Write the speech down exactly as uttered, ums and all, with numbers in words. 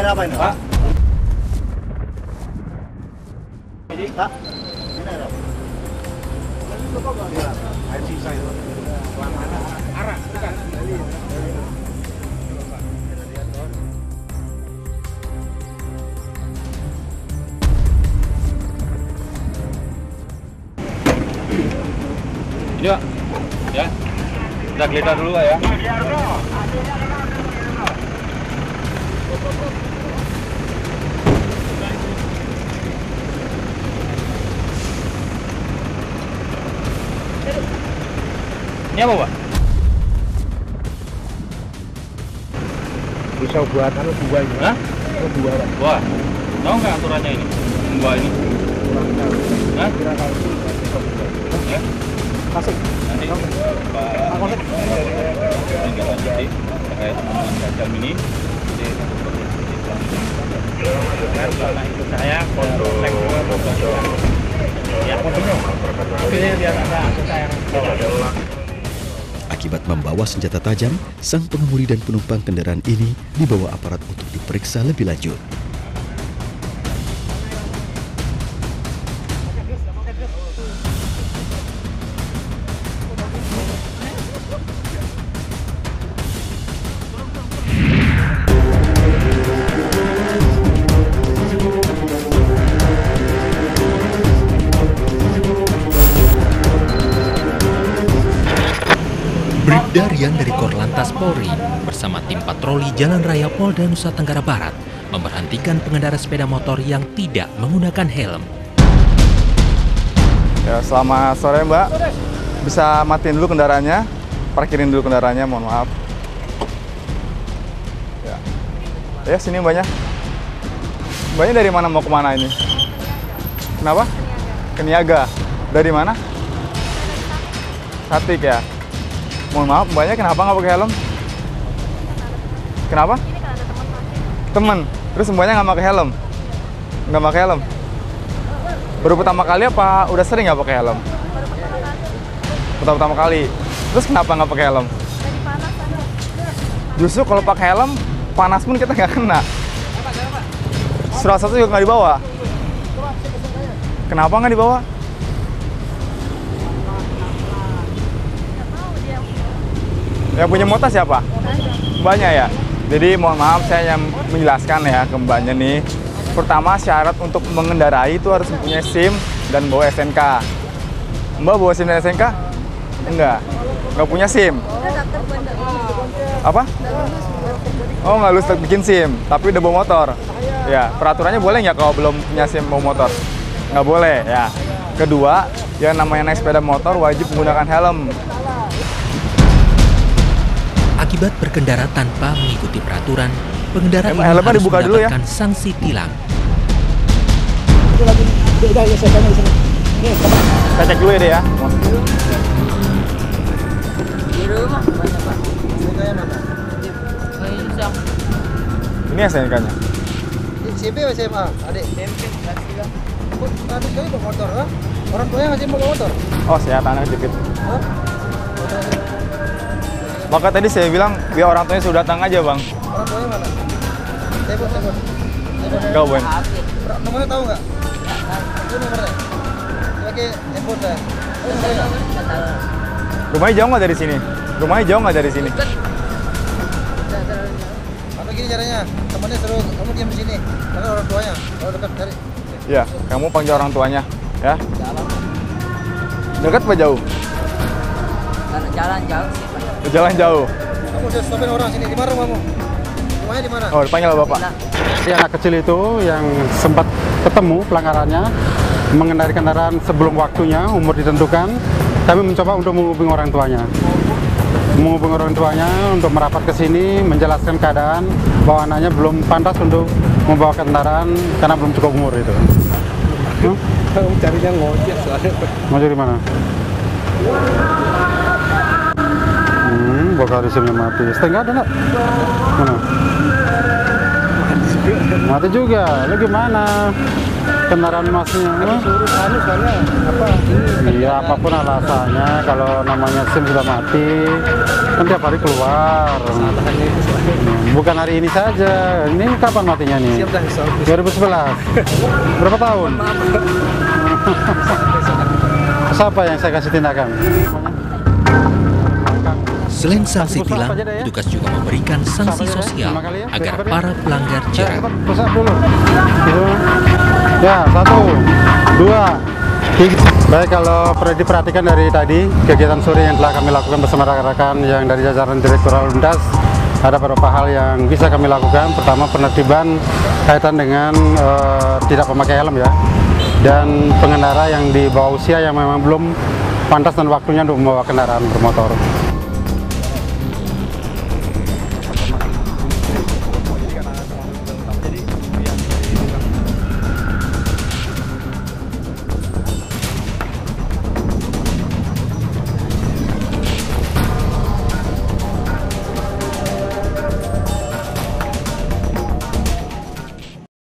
ada apa ini, Pak? Ini, Pak. Ini ada apa? Air sisa itu. Arah, bukan. Ini Pak, ya, kita geledah dulu Pak ya. Ini apa Pak? Bisa buat anu dua ini. Hah? Dua. Wah, tahu nggak aturannya ini? Dua ini? Hah? Ya? Kasih. Nanti Pak tinggal lanjuti terkait dengan jam ini. Karena itu saya kontak ya, oke, biar ada saya. Akibat membawa senjata tajam, sang pengemudi dan penumpang kendaraan ini dibawa aparat untuk diperiksa lebih lanjut. Bribda Rian dari Korlantas Polri bersama tim patroli Jalan Raya Polda Nusa Tenggara Barat memberhentikan pengendara sepeda motor yang tidak menggunakan helm. Ya, selamat sore Mbak. Bisa matiin dulu kendaraannya, parkirin dulu kendaraannya, mohon maaf. Ya, ya sini Mbaknya. Mbaknya dari mana mau kemana ini? Kenapa? Ke Niaga. Dari mana? Satik ya. Mohon maaf, Mbaknya kenapa nggak pakai helm? Kenapa? Temen. Terus Mbaknya nggak pakai helm? Nggak pakai helm? Baru pertama kali apa udah sering nggak pakai helm? Pertama pertama kali. Terus kenapa nggak pakai helm? Justru kalau pakai helm, panas pun kita nggak kena. Surat satu juga nggak dibawa. Kenapa nggak dibawa? Yang punya motor siapa? Mbaknya ya? Jadi mohon maaf saya yang menjelaskan ya ke Mbaknya nih. Pertama syarat untuk mengendarai itu harus mempunyai SIM dan bawa S N K. Mbak bawa SIM dan S N K? Enggak. Nggak punya SIM? Apa? Oh nggak lulus bikin SIM, tapi udah bawa motor. Ya, peraturannya boleh nggak kalau belum punya SIM bawa motor? Nggak boleh ya. Kedua, yang namanya naik sepeda motor wajib menggunakan helm. Akibat berkendara tanpa mengikuti peraturan, pengendara ini helmnya harus dibuka dulu ya. mendapatkan sanksi tilang. Itu lagi, udah ya saya tanya di sini. Nih, Saya cek dulu ya deh ya. Di rumah banyak Pak. saya mana? Ini S N K-nya. S M P atau S M A? Adik. S M P, bilang. Adik kali bawa motor, ha? Orang tuanya masih bawa motor. Oh, saya tanah jepit. Hah? Maka tadi saya bilang biar orang tuanya sudah datang aja, Bang. Orang tuanya mana? Telepon, telepon. Enggak, Bang. Nomornya tahu nggak? Itu nomornya. Pakai handphone saya. Oh, nomornya. Rumahnya jauh nggak dari sini? Rumahnya jauh nggak dari sini? Atau gini caranya, temannya suruh kamu diam di sini. Karena orang tuanya, kalau dekat cari. Iya, kamu panggil orang tuanya, ya. Dekat apa jauh? Karena jalan jauh sih Pak. Jalan jauh. Kamu udah stopin orang sini, di mana rumahmu? Rumahnya di mana? Oh, dipanggil Bapak. Si anak kecil itu yang sempat ketemu pelanggarannya mengendarai kendaraan sebelum waktunya, umur ditentukan, kami mencoba untuk menghubungi orang tuanya. Menghubungi orang tuanya untuk merapat ke sini, menjelaskan keadaan bahwa anaknya belum pantas untuk membawa kendaraan karena belum cukup umur itu. Hmm? Kamu carinya ngojek soalnya. Ngojek di mana? Hmm, bakal SIM-nya mati. Setengah ada nggak? Mana? Mati juga. Lu gimana? kendaraan masnya. Suruh anu soalnya apa? Ini Iya, apapun alasannya, kalau namanya SIM sudah mati, kan tiap hari keluar. hanya itu soalnya. Bukan hari ini saja, ini kapan matinya nih? Siap dah insya Allah. dua ribu sebelas. Berapa tahun? Siapa yang saya kasih tindakan? Selain sanksi tilang, petugas juga memberikan sanksi sosial agar para pelanggar jerah. Pusat dulu. Gitu. Ya, satu, dua, tiga. Baik, kalau perlu diperhatikan dari tadi, kegiatan sore yang telah kami lakukan bersama rekan-rekan yang dari jajaran Direktur Lalu Lintas, ada beberapa hal yang bisa kami lakukan. Pertama, penertiban kaitan dengan uh, tidak memakai helm ya, dan pengendara yang di bawah usia yang memang belum pantas dan waktunya untuk membawa kendaraan bermotor.